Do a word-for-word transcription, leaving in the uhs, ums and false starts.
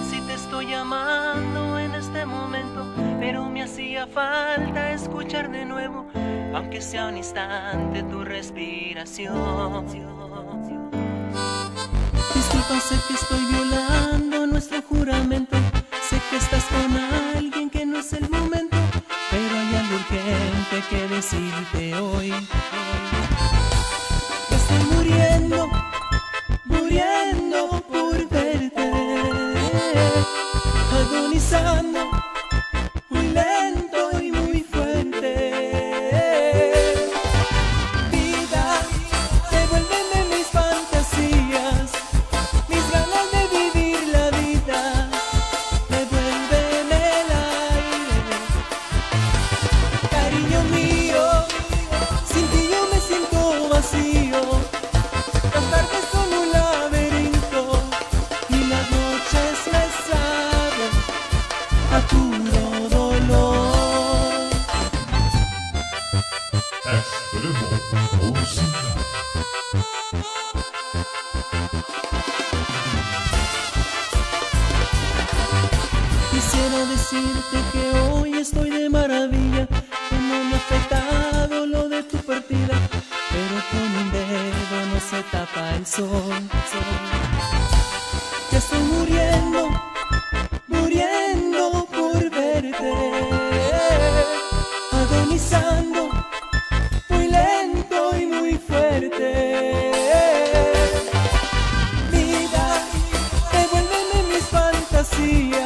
si te estoy llamando en este momento, pero me hacía falta escuchar de nuevo, aunque sea un instante, tu respiración. Disculpa, sé que estoy violando nuestro juramento, sé que estás con alguien que no es el momento, pero hay algo urgente que decirte hoy. Que estoy muriendo, muriendo por verte, agonizando, muy lento y muy fuerte. Vida, devuélveme mis fantasías, mis ganas de vivir la vida, devuélveme el aire. Cariño mío, sin ti yo me siento vacío. Las tardes son un laberinto y las noches me saben a puro dolor. Extremo musical. Quisiera decirte que hoy estoy de maravilla, que no me ha afectado lo de tu partida, pero con un dedo no se tapa el sol. Que estoy muriendo, muriendo por verte, agonizando, muy lento y muy fuerte. Vida, devuélveme mis fantasías,